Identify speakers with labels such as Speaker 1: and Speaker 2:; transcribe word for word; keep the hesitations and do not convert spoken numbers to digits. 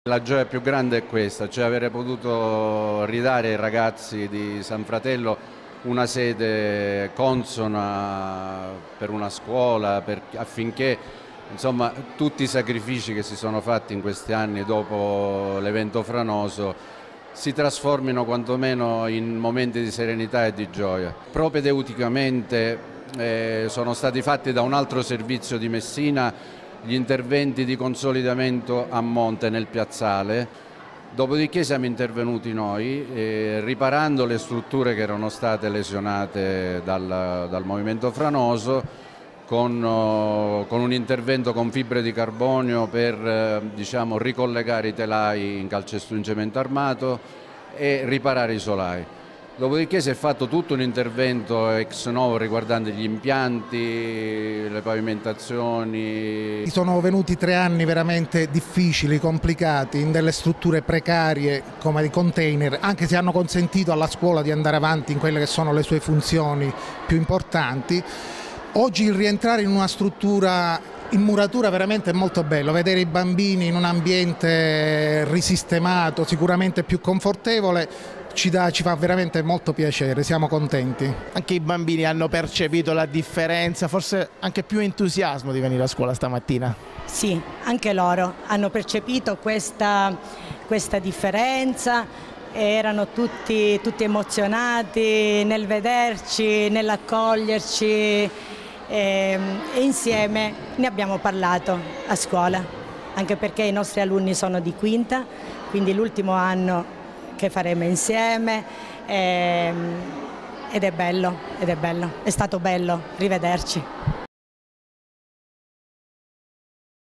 Speaker 1: La gioia più grande è questa, cioè avere potuto ridare ai ragazzi di San Fratello una sede consona per una scuola, per, affinché insomma, tutti i sacrifici che si sono fatti in questi anni dopo l'evento franoso si trasformino quantomeno in momenti di serenità e di gioia. Propedeuticamente eh, sono stati fatti da un altro servizio di Messina gli interventi di consolidamento a monte nel piazzale, dopodiché siamo intervenuti noi eh, riparando le strutture che erano state lesionate dal, dal movimento franoso con, oh, con un intervento con fibre di carbonio per eh, diciamo, ricollegare i telai in calcestruzzo in cemento armato e riparare i solai. Dopodiché si è fatto tutto un intervento ex novo riguardante gli impianti, le pavimentazioni.
Speaker 2: Sono venuti tre anni veramente difficili, complicati, in delle strutture precarie come i container, anche se hanno consentito alla scuola di andare avanti in quelle che sono le sue funzioni più importanti. Oggi il rientrare in una struttura in muratura veramente è molto bello, vedere i bambini in un ambiente risistemato, sicuramente più confortevole. Ci, dà, ci fa veramente molto piacere, siamo contenti.
Speaker 3: Anche i bambini hanno percepito la differenza, forse anche più entusiasmo di venire a scuola stamattina.
Speaker 4: Sì, anche loro hanno percepito questa, questa differenza, erano tutti, tutti emozionati nel vederci, nell'accoglierci e, e insieme ne abbiamo parlato a scuola, anche perché i nostri alunni sono di quinta, quindi l'ultimo anno che faremo insieme e, ed è bello, ed è bello, è stato bello rivederci.